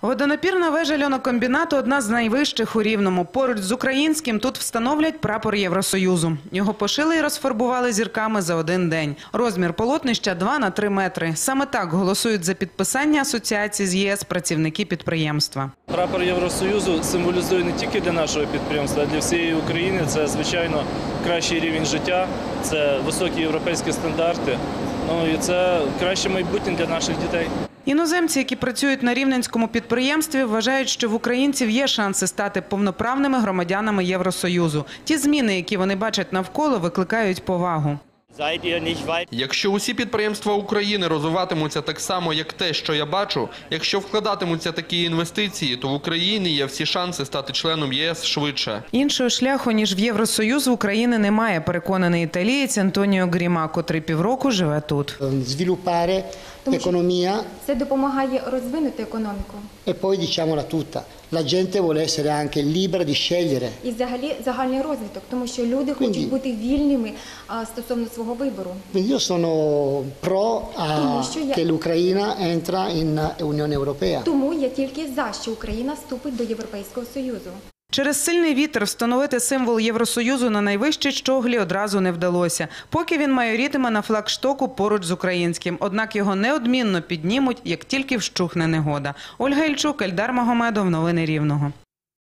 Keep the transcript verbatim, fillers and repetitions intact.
Водонапірна вежа льонокомбінату – одна з найвищих у Рівному. Поруч з українським тут встановлять прапор Євросоюзу. Його пошили і розфарбували зірками за один день. Розмір полотнища – два на три метри. Саме так голосують за підписання асоціації з ЄС працівники підприємства. Прапор Євросоюзу символізує не тільки для нашого підприємства, а для всієї України. Це, звичайно, кращий рівень життя, це високі європейські стандарти, ну і це краще майбутнє для наших дітей. Іноземці, які працюють на рівненському підприємстві, вважають, що в українців є шанси стати повноправними громадянами Євросоюзу. Ті зміни, які вони бачать навколо, викликають повагу. Якщо усі підприємства України розвиватимуться так само, як те, що я бачу, якщо вкладатимуться такі інвестиції, то в Україні є всі шанси стати членом ЄС швидше. Іншого шляху, ніж в Євросоюз, в Україні немає, переконаний італієць Антоніо Гріма, котрий півроку живе тут. Sviluppare l'economia Це допомагає розвинути економіку. e poi diciamola tutta, la gente vuole essere anche libera di scegliere. І взагалі загальний розвиток, тому що люди хочуть бути вільними а, стосовно свого вибору. Quindi io sono pro a Тому що я- che l'Ucraina entra in Unione Europea. Тому я тільки за, що Україна вступить до Європейського Союзу. Через сильний вітер встановити символ Євросоюзу на найвищій щоглі одразу не вдалося. Поки він майорітиме на флагштоку поруч з українським. Однак його неодмінно піднімуть, як тільки вщухне негода. Ольга Ільчук, Ельдар Магомедов. Новини Рівного.